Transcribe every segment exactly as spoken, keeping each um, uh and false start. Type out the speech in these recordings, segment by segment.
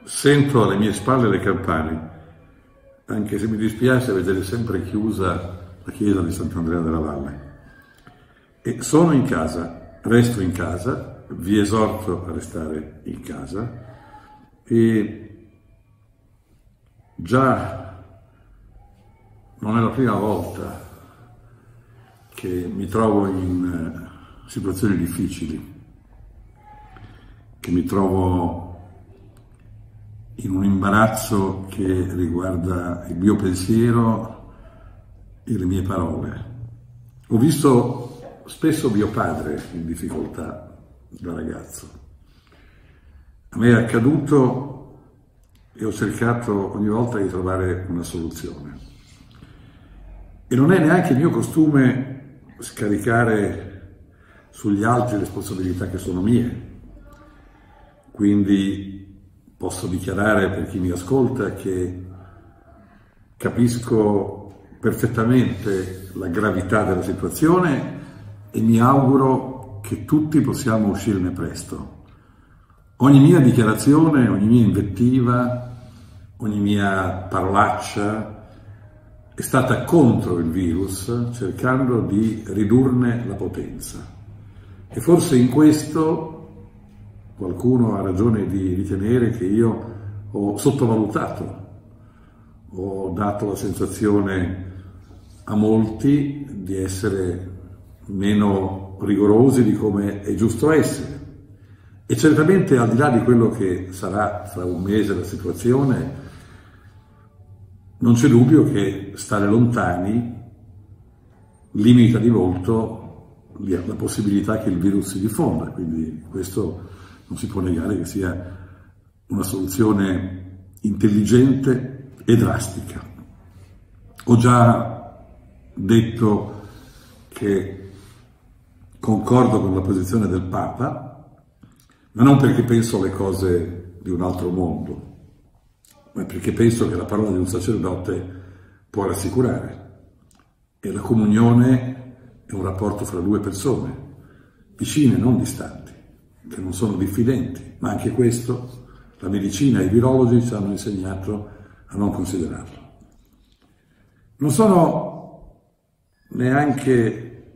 Sento alle mie spalle le campane, anche se mi dispiace vedere sempre chiusa la chiesa di Sant'Andrea della Valle. E sono in casa, resto in casa, vi esorto a restare in casa e già non è la prima volta che mi trovo in situazioni difficili, che mi trovo in un imbarazzo che riguarda il mio pensiero e le mie parole. Ho visto spesso mio padre in difficoltà da ragazzo. A me è accaduto e ho cercato ogni volta di trovare una soluzione. E non è neanche mio costume scaricare sugli altri responsabilità che sono mie. Quindi posso dichiarare per chi mi ascolta che capisco perfettamente la gravità della situazione e mi auguro che tutti possiamo uscirne presto. Ogni mia dichiarazione, ogni mia invettiva, ogni mia parolaccia è stata contro il virus, cercando di ridurne la potenza. E forse in questo qualcuno ha ragione di ritenere che io ho sottovalutato, ho dato la sensazione a molti di essere meno rigorosi di come è giusto essere. E certamente al di là di quello che sarà fra un mese la situazione, non c'è dubbio che stare lontani limita di molto la possibilità che il virus si diffonda, quindi questo non si può negare che sia una soluzione intelligente e drastica. Ho già detto che concordo con la posizione del Papa, ma non perché penso alle cose di un altro mondo, ma perché penso che la parola di un sacerdote può rassicurare. E la comunione è un rapporto fra due persone, vicine, non distanti, che non sono diffidenti, ma anche questo la medicina e i virologi ci hanno insegnato a non considerarlo. Non sono neanche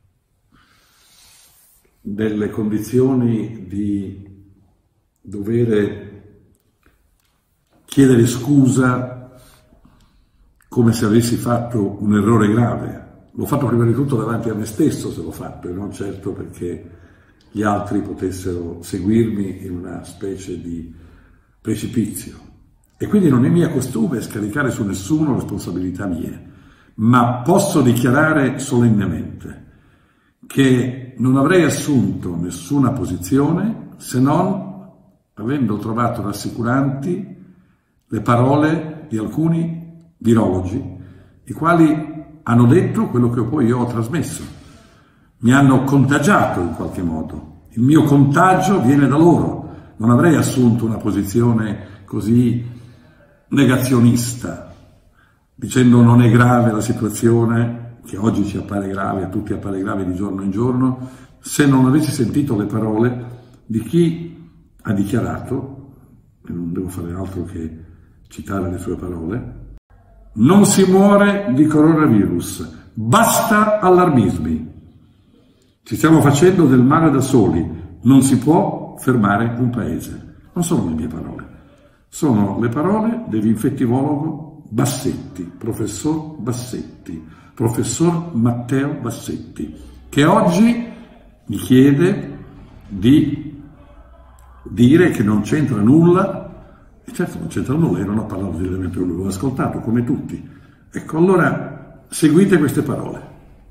nelle condizioni di dover chiedere scusa come se avessi fatto un errore grave. L'ho fatto prima di tutto davanti a me stesso se l'ho fatto, e non certo perché gli altri potessero seguirmi in una specie di precipizio. E quindi non è mia costume scaricare su nessuno responsabilità mie, ma posso dichiarare solennemente che non avrei assunto nessuna posizione se non avendo trovato rassicuranti le parole di alcuni virologi, i quali hanno detto quello che poi io ho trasmesso. Mi hanno contagiato in qualche modo, il mio contagio viene da loro, non avrei assunto una posizione così negazionista, dicendo non è grave la situazione, che oggi ci appare grave, a tutti appare grave di giorno in giorno, se non avessi sentito le parole di chi ha dichiarato, e non devo fare altro che citare le sue parole, non si muore di coronavirus, basta allarmismi. Ci stiamo facendo del male da soli, non si può fermare un paese. Non sono le mie parole, sono le parole dell'infettivologo Bassetti, professor Bassetti, professor Matteo Bassetti, che oggi mi chiede di dire che non c'entra nulla, e certo non c'entra nulla, io non ho parlato direttamente con lui, l'ho ascoltato come tutti. Ecco, allora seguite queste parole.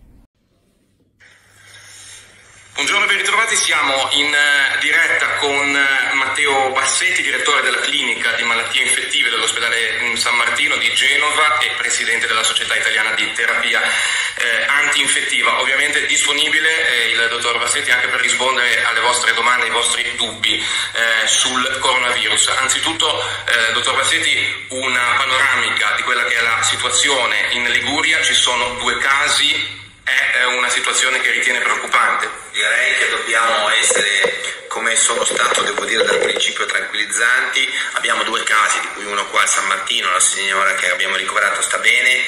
Buongiorno, ben ritrovati, siamo in diretta con Matteo Bassetti, direttore della clinica di malattie infettive dell'ospedale San Martino di Genova e presidente della Società Italiana di Terapia eh, Antinfettiva. Ovviamente disponibile eh, il dottor Bassetti anche per rispondere alle vostre domande, ai vostri dubbi eh, sul coronavirus. Anzitutto, eh, dottor Bassetti, una panoramica di quella che è la situazione in Liguria. Ci sono due casi. È una situazione che ritiene preoccupante? Direi che dobbiamo essere come sono stato, devo dire, dal principio tranquillizzanti. Abbiamo due casi, di cui uno qua a San Martino, la signora che abbiamo ricoverato sta bene,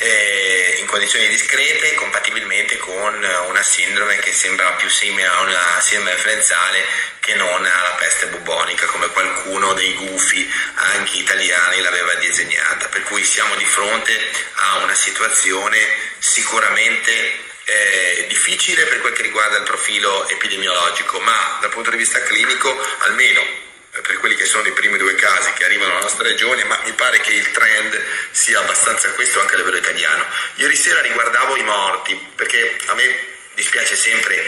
eh, in condizioni discrete, compatibilmente con una sindrome che sembra più simile a una sindrome influenzale che non alla peste bubonica, come qualcuno dei gufi anche italiani l'aveva disegnata. Per cui siamo di fronte a una situazione sicuramente eh, difficile per quel che riguarda il profilo epidemiologico, ma dal punto di vista clinico, almeno per quelli che sono i primi due casi che arrivano alla nostra regione, ma mi pare che il trend sia abbastanza questo anche a livello italiano. Ieri sera riguardavo i morti, perché a me dispiace sempre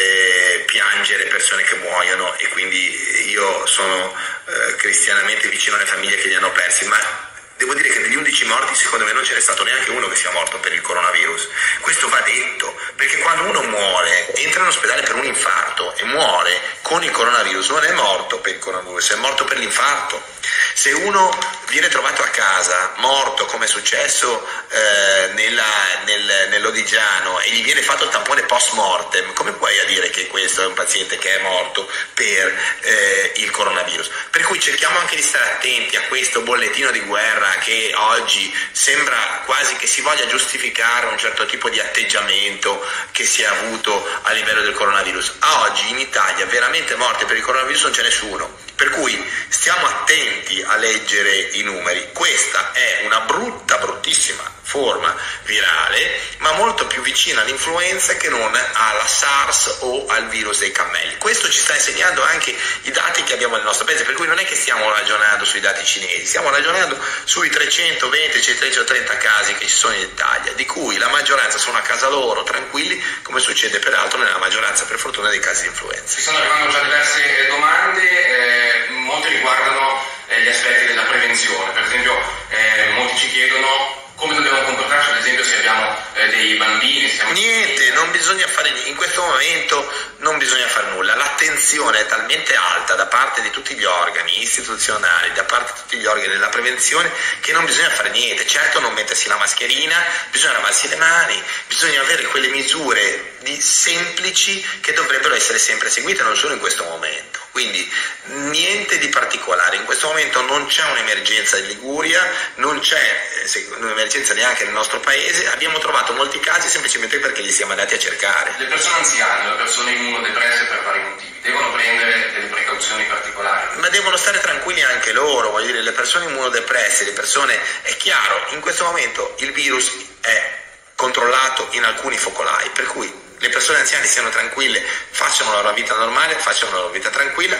eh, piangere persone che muoiono, e quindi io sono eh, cristianamente vicino alle famiglie che li hanno persi, ma devo dire che degli undici morti secondo me non ce n'è stato neanche uno che sia morto per il coronavirus. Questo va detto, perché quando uno muore, entra in ospedale per un infarto e muore con il coronavirus, non è morto per il coronavirus, è morto per l'infarto. Se uno viene trovato a casa morto, come è successo eh, nella, nel, nell'Odigiano, e gli viene fatto il tampone post mortem, come puoi a dire che questo è un paziente che è morto per eh, il coronavirus? Per cui cerchiamo anche di stare attenti a questo bollettino di guerra che oggi sembra quasi che si voglia giustificare un certo tipo di atteggiamento che si è avuto a livello del coronavirus. A oggi in Italia veramente morti per il coronavirus non c'è nessuno, per cui stiamo attenti a leggere i numeri. Questa è una brutta, bruttissima forma virale, ma molto più vicina all'influenza che non alla SARS o al virus dei cammelli. Questo ci sta insegnando anche i dati che abbiamo nel nostro paese, per cui non è che stiamo ragionando sui dati cinesi, stiamo ragionando sui trecentoventi trecentotrenta casi che ci sono in Italia, di cui la maggioranza sono a casa loro, tranquilli, come succede peraltro nella maggioranza, per fortuna, dei casi di influenza. Ci stanno arrivando già diverse domande, eh, molte riguardano eh, gli aspetti della prevenzione. Per esempio eh, molti ci chiedono come dobbiamo comportarci, ad esempio, se abbiamo eh, dei bambini. Se Niente, non bisogna fare niente, in questo momento non bisogna fare nulla. L'attenzione è talmente alta da parte di tutti gli organi istituzionali, da parte di tutti gli organi della prevenzione, che non bisogna fare niente. Certo, non mettersi la mascherina, bisogna lavarsi le mani, bisogna avere quelle misure di semplici che dovrebbero essere sempre seguite, non solo in questo momento. Quindi niente di particolare, in questo momento non c'è un'emergenza in Liguria, non c'è un'emergenza neanche nel nostro paese, abbiamo trovato molti casi semplicemente perché li siamo andati a cercare. Le persone anziane, le persone immunodepresse per vari motivi, devono prendere delle precauzioni particolari? Ma devono stare tranquilli anche loro, voglio dire, le persone immunodepresse, le persone, è chiaro, in questo momento il virus è controllato in alcuni focolai, per cui le persone anziane siano tranquille, facciano la loro vita normale, facciano la loro vita tranquilla,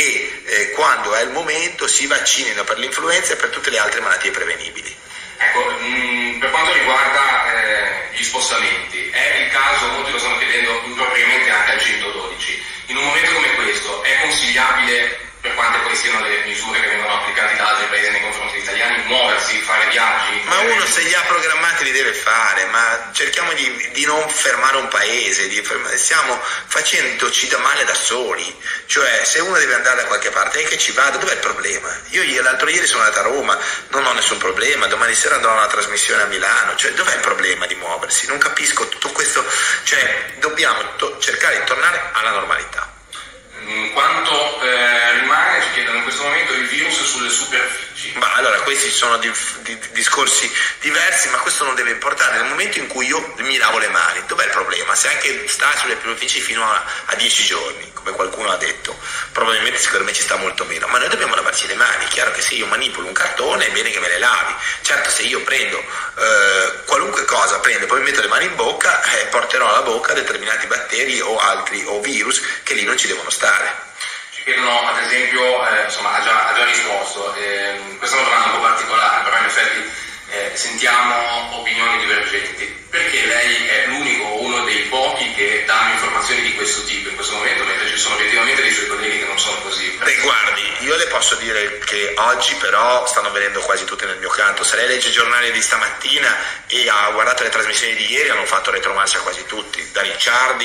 e eh, quando è il momento si vaccinino per l'influenza e per tutte le altre malattie prevenibili. Ecco, mh, per quanto riguarda eh, gli spostamenti, è il caso, molti lo stanno chiedendo impropriamente anche al centododici, in un momento come questo è consigliabile, per quante poi siano le misure che vengono applicate da altri paesi nei confronti degli italiani, muoversi, fare viaggi? Ma uno se li ha programmati li deve fare, ma cerchiamo di, di non fermare un paese, di fermare, stiamo facendoci da male da soli, cioè se uno deve andare da qualche parte è che ci vada, dov'è il problema? Io l'altro ieri sono andato a Roma, non ho nessun problema, domani sera andrò a una trasmissione a Milano, cioè dov'è il problema di muoversi? Non capisco tutto questo, cioè dobbiamo to- cercare di tornare alla normalità. Quanto eh, rimane, ci chiedono in questo momento, il virus sulle superfici? Ma allora questi sono di, di, di discorsi diversi, ma questo non deve importare. Nel momento in cui io mi lavo le mani, dov'è il problema? Se anche sta sulle superfici fino a, a dieci giorni, come qualcuno ha detto, probabilmente secondo me ci sta molto meno, ma noi dobbiamo lavarci le mani. Chiaro che se io manipolo un cartone è bene che me le lavi, certo se io prendo eh, qualunque cosa, prendo, poi mi metto le mani in bocca, eh, porterò alla bocca determinati batteri o altri o virus che lì non ci devono stare. Ci chiedono, ad esempio, eh, insomma, ha già, ha già risposto, eh, questa è una domanda un po' particolare, però in effetti eh, sentiamo opinioni divergenti. Perché lei è l'unico o uno dei pochi che danno informazioni di questo tipo in questo momento, mentre ci sono obiettivamente dei suoi colleghi che non sono così? Beh, guardi, io le posso dire che oggi però stanno venendo quasi tutti nel mio canto. Se lei legge i giornali di stamattina e ha guardato le trasmissioni di ieri, hanno fatto retromarcia quasi tutti, da Ricciardi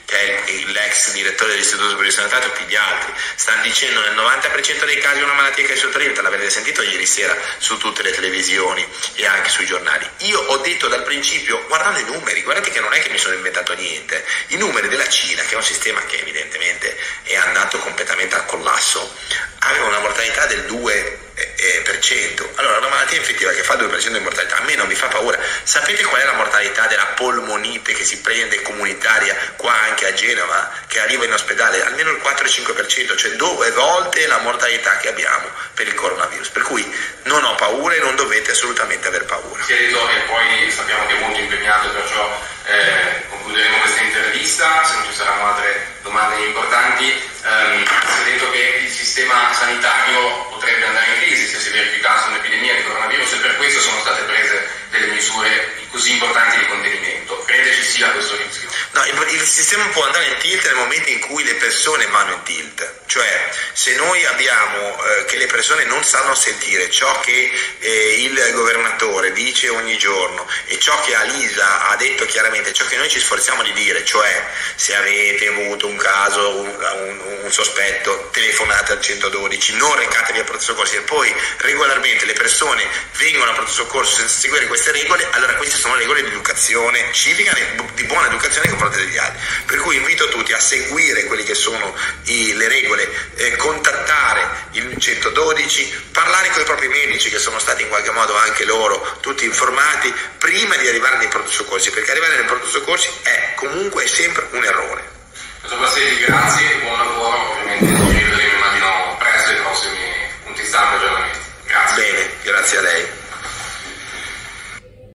che è l'ex direttore dell'Istituto Superiore di Sanità, e tutti gli altri, stanno dicendo nel novanta per cento dei casi una malattia che è sotto limite, l'avete sentito ieri sera su tutte le televisioni e anche sui giornali. Io ho detto dal principio, guardando i numeri, guardate che non è che mi sono inventato niente, i numeri della Cina, che è un sistema che evidentemente è andato completamente al collasso, aveva una mortalità del due per cento. Allora, una malattia infettiva che fa il due per cento di mortalità a me non mi fa paura. Sapete qual è la mortalità della polmonite che si prende comunitaria qua anche a Genova, che arriva in ospedale? Almeno il quattro cinque per cento, cioè due volte la mortalità che abbiamo per il coronavirus. Per cui non ho paura e non dovete assolutamente aver paura. Si è detto, e poi sappiamo che è molto impegnato, perciò eh, concluderemo questa intervista, se non ci saranno altre domande importanti. Um, si è detto che il sistema sanitario potrebbe andare in crisi se si verificasse un'epidemia di coronavirus, e per questo sono state prese delle misure così importanti di contenimento. Crede ci sia questo rischio? No, il, il sistema può andare in tilt nel momento in cui le persone vanno in tilt, cioè se noi abbiamo eh, che le persone non sanno sentire ciò che eh, il governatore dice ogni giorno e ciò che Alisa ha detto chiaramente, ciò che noi ci sforziamo di dire, cioè se avete avuto un caso, un, un, un sospetto, telefonate al centododici, non recatevi al pronto soccorso, e poi regolarmente le persone vengono al pronto soccorso senza seguire queste regole, allora queste sono regole di educazione civica, di buona educazione nei confronti degli altri. Per cui invito tutti a seguire quelle che sono i, le regole, eh, contattare il centododici, parlare con i propri medici che sono stati in qualche modo anche loro tutti informati prima di arrivare nei pronto soccorsi, perché arrivare nei pronto soccorsi è comunque sempre un errore. Dottor Bassetti, grazie.